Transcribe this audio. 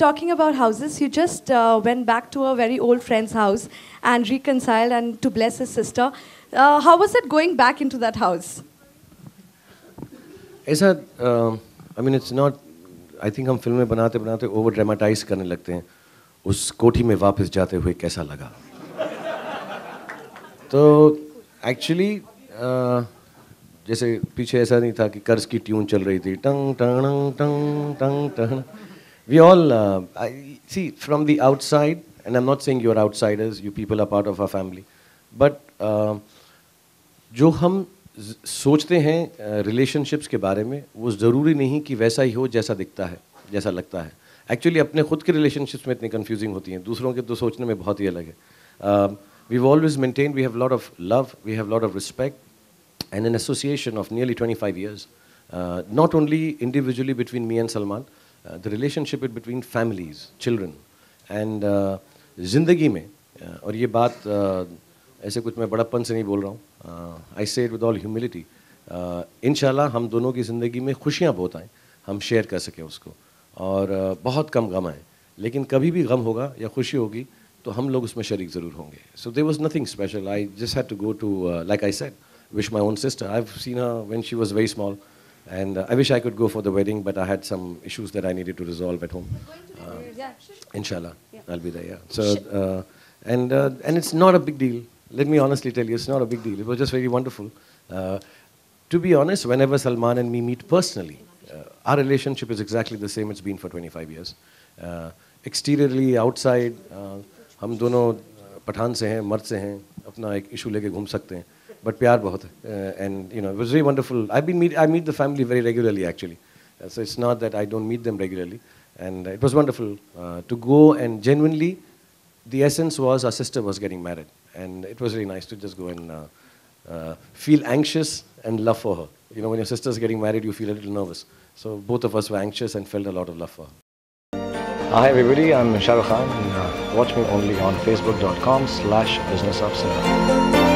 talking about houses, you just went back to a very old friend's house and reconciled and to bless his sister. How was it going back into that house? ऐसा, I mean, it's not. I think हम फिल्में बनाते बनाते over dramatize करने लगते हैं. उस कोठी में वापस जाते हुए कैसा लगा? तो actually जैसे पीछे ऐसा नहीं था कि कर्ज की ट्यून चल रही थी टंग टंग टंग टंग टंग. We all see from the outside, and I'm not saying you're outsiders. You people are part of our family, but जो हम सोचते हैं relationships के बारे में वो ज़रूरी नहीं कि वैसा ही हो जैसा दिखता है, जैसा लगता है. Actually अपने खुद के relationships में इतनी confusing होती हैं, दूसरों के तो सोचने में बहुत ही अलग है. We've always maintained we have a lot of love, we have a lot of respect, and an association of nearly 25 years. Not only individually between me and Salman, the relationship between families, children, and ज़िंदगी में, और ये बात ऐसे कुछ मैं बड़प्पन से नहीं बोल रहा हूँ. I say it with all humility. इंशाल्लाह हम दोनों की ज़िंदगी में खुशियाँ बहुत आएँ, हम शेयर कर सकें उसको, और बहुत कम गम आए. लेकिन कभी भी गम होगा या खुशी होगी तो हम लोग उसमें शरीक ज़रूर होंगे. So there was nothing special. I just had to go to, like I said, wish my own sister. I've seen her when she was very small, and I wish I could go for the wedding, but I had some issues that I needed to resolve at home. Inshallah, I'll be there. Yeah. So and it's not a big deal. Let me honestly tell you, it's not a big deal. It was just very wonderful. To be honest, whenever Salman and me meet personally, our relationship is exactly the same it's been for 25 years. Exteriorly, outside, हम दोनों पठान से हैं, मर्द से हैं, अपना एक issue लेके घूम सकते हैं, but प्यार बहुत है. And you know, it was very wonderful. I meet the family very regularly actually, so it's not that I don't meet them regularly, and it was wonderful to go, and genuinely, the essence was our sister was getting married, and it was really nice to just go and feel anxious and love for her. You know, when your sister's getting married, you feel a little nervous. So both of us were anxious and felt a lot of love for her. Hi everybody, I'm Shah Rukh Khan. Watch me only on facebook.com/businessofcinema.